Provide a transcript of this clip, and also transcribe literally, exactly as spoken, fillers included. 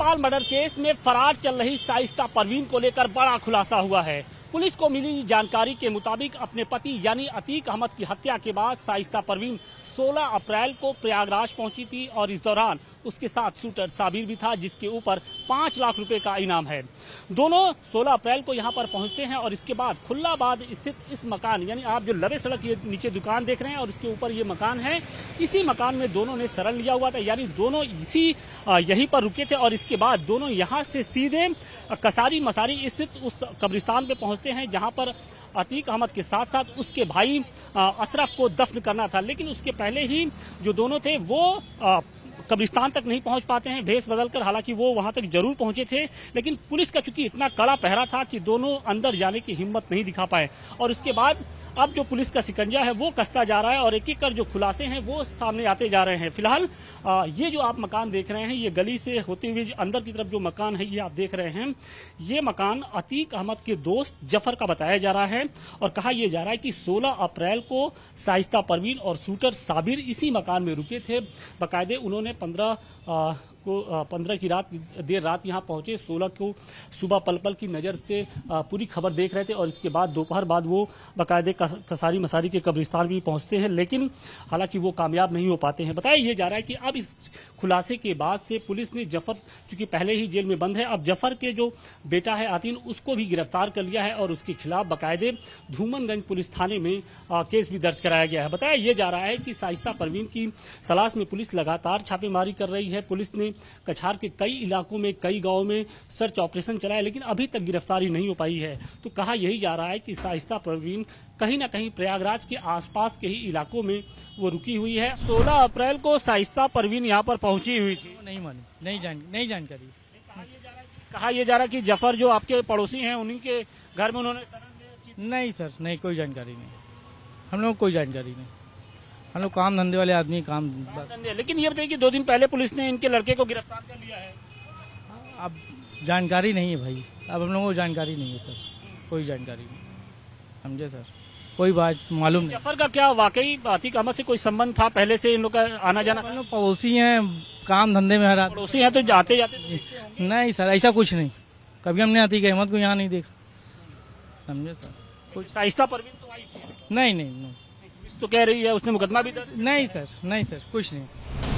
विशाल murder case में फरार चल रही शाइस्ता परवीन को लेकर बड़ा खुलासा हुआ है। पुलिस को मिली जानकारी के मुताबिक अपने पति यानी अतीक अहमद की हत्या के बाद शाइस्ता परवीन सोलह अप्रैल को प्रयागराज पहुंची थी और इस दौरान उसके साथ शूटर साबिर भी था, जिसके ऊपर पांच लाख रुपए का इनाम है। दोनों सोलह अप्रैल को यहां पर पहुंचते हैं और इसके बाद खुल्लाबाद स्थित इस मकान, यानी आप जो लबे सड़क ये नीचे दुकान देख रहे हैं और इसके ऊपर ये मकान है, इसी मकान में दोनों ने शरण लिया हुआ था, यानी दोनों इसी यहीं पर रुके थे और इसके बाद दोनों यहां से सीधे कसारी मसारी स्थित उस कब्रिस्तान पे पहुंचते हैं जहां पर अतीक अहमद के साथ साथ उसके भाई अशरफ को दफन करना था। लेकिन उसके पहले ही जो दोनों थे वो कब्रिस्तान तक नहीं पहुंच पाते हैं भेष बदलकर। हालांकि वो वहां तक जरूर पहुंचे थे, लेकिन पुलिस का चूंकि इतना कड़ा पहरा था कि दोनों अंदर जाने की हिम्मत नहीं दिखा पाए और उसके बाद अब जो पुलिस का शिकंजा है वो कसता जा रहा है और एक एक कर जो खुलासे हैं वो सामने आते जा रहे हैं। फिलहाल ये जो आप मकान देख रहे हैं, ये गली से होते हुए अंदर की तरफ जो मकान है ये आप देख रहे हैं, ये मकान अतीक अहमद के दोस्त जफर का बताया जा रहा है और कहा यह जा रहा है कि सोलह अप्रैल को शाइस्ता परवीन और शूटर साबिर इसी मकान में रुके थे। बाकायदे उन्होंने पंद्रह को पंद्रह की रात देर रात यहाँ पहुंचे, सोलह को सुबह पल पल की नज़र से पूरी खबर देख रहे थे और इसके बाद दोपहर बाद वो बाकायदे कसारी मसारी के कब्रिस्तान भी पहुंचते हैं, लेकिन हालांकि वो कामयाब नहीं हो पाते हैं। बताया ये जा रहा है कि अब इस खुलासे के बाद से पुलिस ने जफर, चूंकि पहले ही जेल में बंद है, अब जफर के जो बेटा है आतीन, उसको भी गिरफ्तार कर लिया है और उसके खिलाफ बाकायदे धूमनगंज पुलिस थाने में आ, केस भी दर्ज कराया गया है। बताया ये जा रहा है कि शाइस्ता परवीन की तलाश में पुलिस लगातार छापेमारी कर रही है। पुलिस ने कछार के कई इलाकों में, कई गांवों में सर्च ऑपरेशन चलाया, लेकिन अभी तक गिरफ्तारी नहीं हो पाई है। तो कहा यही जा रहा है कि शाइस्ता परवीन कहीं ना कहीं प्रयागराज के आसपास के ही इलाकों में वो रुकी हुई है। सोलह अप्रैल को शाइस्ता परवीन यहाँ पर पहुंची हुई थी। नहीं मालूम, नहीं जान नहीं जानकारी। कहा यह जा रहा है कि जफर जो आपके पड़ोसी हैं उन्हीं के घर में उन्होंने शरण ली। नहीं सर, नहीं, कोई जानकारी नहीं, हम लोग कोई जानकारी नहीं। हम लोग काम धंधे वाले आदमी, काम धंधे। लेकिन ये बताइए कि दो दिन पहले पुलिस ने इनके लड़के को गिरफ्तार कर लिया है। अब जानकारी नहीं है भाई, अब हम लोगों को जानकारी नहीं है सर, कोई जानकारी नहीं, समझे सर, कोई बात मालूम नहीं। जफर का क्या वाकई अतीक अहमद से कोई संबंध था पहले से इन लोग का आना जाना? हम लोग पड़ोसी हैं, काम धंधे में हर पड़ोसी हैं तो जाते जाते। नहीं सर, ऐसा कुछ नहीं, कभी हमने अतीक अहमद को यहाँ नहीं देखा, समझे सर। कुछ शाइस्ता परवीन तो आई थी? नहीं नहीं नहीं, तो कह रही है उसने मुकदमा भी दर्ज। नहीं सर, नहीं सर, कुछ नहीं।